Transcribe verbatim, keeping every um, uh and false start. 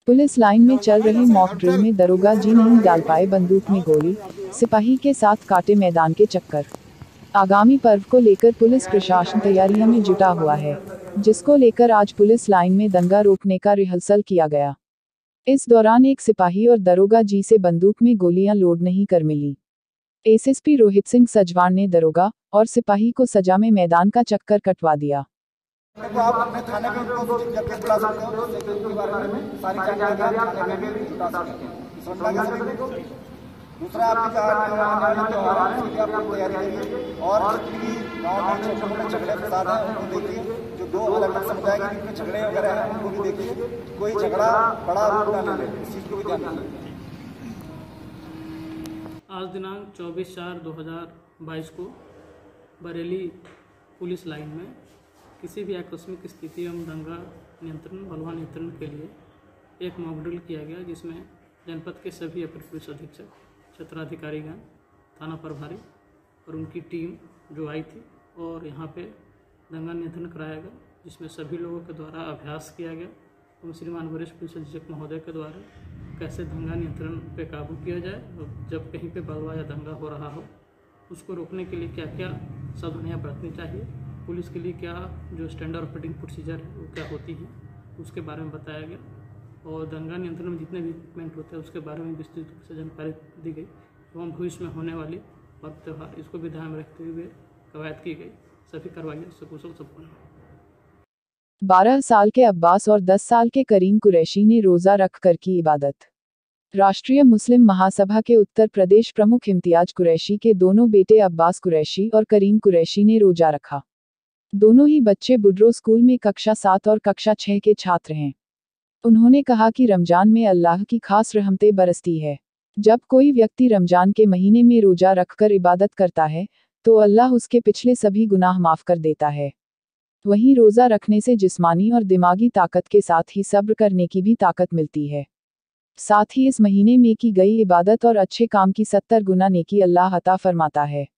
Police line में चल रही मॉक ड्रिल में दरोगा जी नहीं डाल पाए बंदूक में गोली, सिपाही के साथ काटे मैदान के चक्कर। आगामी पर्व को लेकर पुलिस प्रशासन तैयारियों में जुटा हुआ है, जिसको लेकर आज पुलिस लाइन में दंगा रोकने का रिहर्सल किया गया। इस दौरान एक सिपाही और दरोगा जी से बंदूक में गोलियां लोड नहीं कर मिली। एसएसपी रोहित सिंह सजवाण ने दरोगा और सिपाही को सजा में मैदान का चक्कर कटवा दिया। तो आप अपने थाने में उनको जब बुला सकते हो तो सिक्योरिटी के बारे में सारी जानकारी आप थाने में भी जुटा सकते हैं। समझ गया सभी को। दूसरा आपकी आने वाले त्योहार है, उसकी आप तैयारी करिए और जितनी गाँव में छोटे मोटे झगड़े फसाद हैं उनको देखिए। जो दो अलग अलग समुदाय के बीच में झगड़े वगैरह हैं उनको भी देखिए, कोई झगड़ा बड़ा रूप ना ले, इस चीज़ को भी ध्यान रखिए। आज दिनांक चौबीस चार दो हज़ार बाईस को बरेली पुलिस लाइन में किसी भी आकस्मिक स्थिति एवं दंगा नियंत्रण बलवा नियंत्रण के लिए एक मॉक ड्रिल किया गया, जिसमें जनपद के सभी अपर पुलिस अधीक्षक, क्षेत्राधिकारीगण, थाना प्रभारी और उनकी टीम जो आई थी और यहाँ पे दंगा नियंत्रण कराया गया, जिसमें सभी लोगों के द्वारा अभ्यास किया गया और श्रीमान वरिष्ठ पुलिस अधीक्षक महोदय के द्वारा कैसे दंगा नियंत्रण पे काबू किया जाए और जब कहीं पे बलवा या दंगा हो रहा हो उसको रोकने के लिए क्या क्या सावधानियाँ बरतनी चाहिए, पुलिस के लिए क्या जो स्टैंडर्ड ऑपरेटिंग प्रोसीजर है वो क्या होती है उसके बारे में बताया गया और दंगा नियंत्रण में जितने भी इक्विपमेंट होते हैं उसके बारे में विस्तृत रूप से जानकारी दी गई एवं भविष्य में होने वाली पर्व त्यौहार इसको भी ध्यान में रखते हुए कवायद की गई। सभी कार्रवाइयाँ सकुशल संपन्न। बारह साल के अब्बास और दस साल के करीम कुरैशी ने रोजा रख कर की इबादत। राष्ट्रीय मुस्लिम महासभा के उत्तर प्रदेश प्रमुख इम्तियाज कुरैशी के दोनों बेटे अब्बास कुरैशी और करीम कुरैशी ने रोजा रखा। दोनों ही बच्चे बुड्रो स्कूल में कक्षा सात और कक्षा छह के छात्र हैं। उन्होंने कहा कि रमजान में अल्लाह की खास रहमतें बरसती है। जब कोई व्यक्ति रमजान के महीने में रोजा रखकर इबादत करता है तो अल्लाह उसके पिछले सभी गुनाह माफ कर देता है। वहीं रोजा रखने से जिस्मानी और दिमागी ताकत के साथ ही सब्र करने की भी ताकत मिलती है। साथ ही इस महीने में की गई इबादत और अच्छे काम की सत्तर गुना नेकी अल्लाह अता फरमाता है।